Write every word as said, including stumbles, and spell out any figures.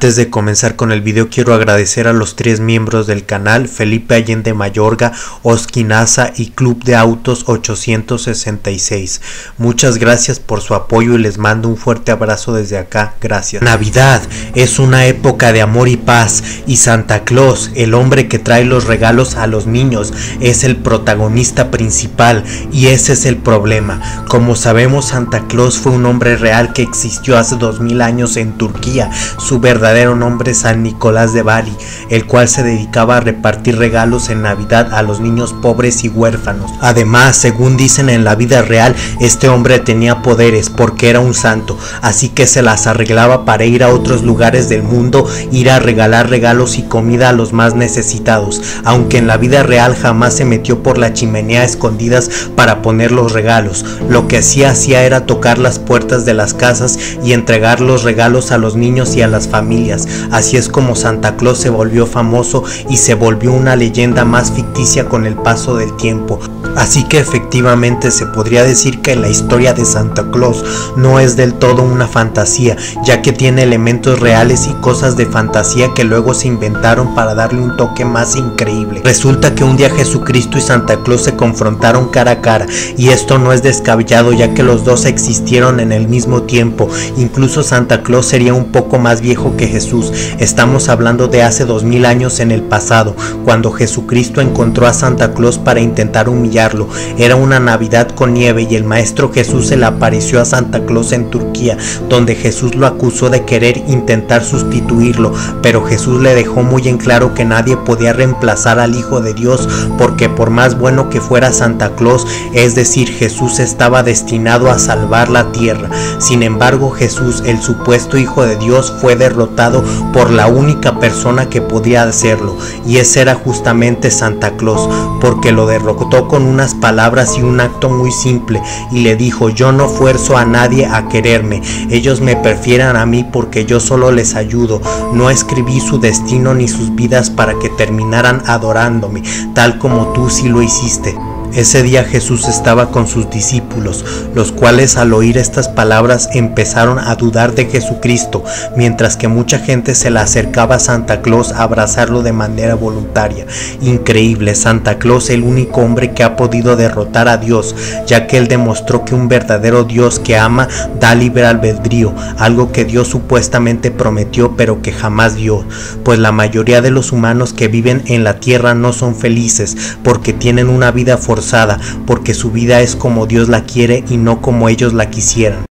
Antes de comenzar con el video, quiero agradecer a los tres miembros del canal: Felipe Allende Mayorga, Oski Nasa y Club de Autos ochocientos sesenta y seis. Muchas gracias por su apoyo y les mando un fuerte abrazo desde acá. Gracias. Navidad es una época de amor y paz, y Santa Claus, el hombre que trae los regalos a los niños, es el protagonista principal, y ese es el problema. Como sabemos, Santa Claus fue un hombre real que existió hace dos mil años en Turquía. Su verdadero nombre es San Nicolás de Bari, el cual se dedicaba a repartir regalos en Navidad a los niños pobres y huérfanos. Además, según dicen en la vida real, este hombre tenía poderes porque era un santo, así que se las arreglaba para ir a otros lugares del mundo, ir a regalar regalos y comida a los más necesitados, aunque en la vida real jamás se metió por la chimenea a escondidas para poner los regalos. Lo que sí hacía era tocar las puertas de las casas y entregar los regalos a los niños y a las familias. Así es como Santa Claus se volvió famoso y se volvió una leyenda más ficticia con el paso del tiempo. Así que efectivamente se podría decir que la historia de Santa Claus no es del todo una fantasía, ya que tiene elementos reales y cosas de fantasía que luego se inventaron para darle un toque más increíble. Resulta que un día Jesucristo y Santa Claus se confrontaron cara a cara, y esto no es descabellado, ya que los dos existieron en el mismo tiempo. Incluso Santa Claus sería un poco más viejo que Jesús. Estamos hablando de hace dos mil años en el pasado, cuando Jesucristo encontró a Santa Claus para intentar humillarlo. Era una Navidad con nieve y el maestro Jesús se le apareció a Santa Claus en Turquía, donde Jesús lo acusó de querer intentar sustituirlo, pero Jesús le dejó muy en claro que nadie podía reemplazar al Hijo de Dios, porque por más bueno que fuera Santa Claus, es decir, Jesús estaba destinado a salvar la tierra. Sin embargo, Jesús, el supuesto Hijo de Dios, fue derrotado por la única persona que podía hacerlo, y ese era justamente Santa Claus, porque lo derrotó con unas palabras y un acto muy simple, y le dijo: yo no fuerzo a nadie a quererme, ellos me prefieren a mí porque yo solo les ayudo. No escribí su destino ni sus vidas para que terminaran adorándome, tal como tú sí lo hiciste. Ese día Jesús estaba con sus discípulos, los cuales al oír estas palabras empezaron a dudar de Jesucristo, mientras que mucha gente se le acercaba a Santa Claus a abrazarlo de manera voluntaria. Increíble, Santa Claus, el único hombre que ha podido derrotar a Dios, ya que él demostró que un verdadero Dios que ama da libre albedrío, algo que Dios supuestamente prometió pero que jamás dio, pues la mayoría de los humanos que viven en la tierra no son felices porque tienen una vida forzada, porque su vida es como Dios la quiere y no como ellos la quisieran.